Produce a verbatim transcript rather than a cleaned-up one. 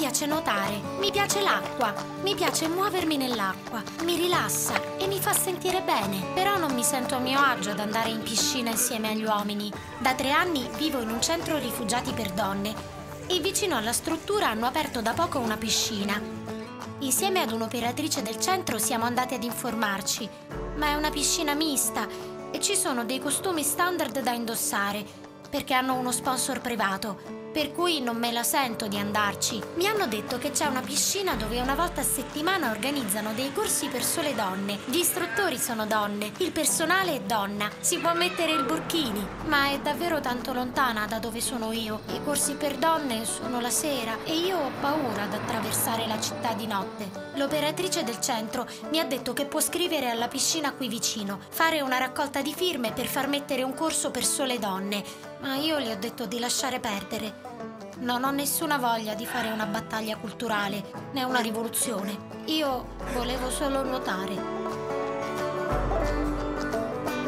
piace nuotare, mi piace l'acqua, mi piace muovermi nell'acqua, mi rilassa e mi fa sentire bene. Però non mi sento a mio agio ad andare in piscina insieme agli uomini. Da tre anni vivo in un centro rifugiati per donne e vicino alla struttura hanno aperto da poco una piscina. Insieme ad un'operatrice del centro siamo andati ad informarci, ma è una piscina mista e ci sono dei costumi standard da indossare perché hanno uno sponsor privato. Per cui non me la sento di andarci. Mi hanno detto che c'è una piscina dove una volta a settimana organizzano dei corsi per sole donne. Gli istruttori sono donne, il personale è donna. Si può mettere il burkini, ma è davvero tanto lontana da dove sono io. I corsi per donne sono la sera e io ho paura ad attraversare la città di notte. L'operatrice del centro mi ha detto che può scrivere alla piscina qui vicino, fare una raccolta di firme per far mettere un corso per sole donne. Ma io le ho detto di lasciare perdere. Non ho nessuna voglia di fare una battaglia culturale, né una rivoluzione. Io volevo solo nuotare.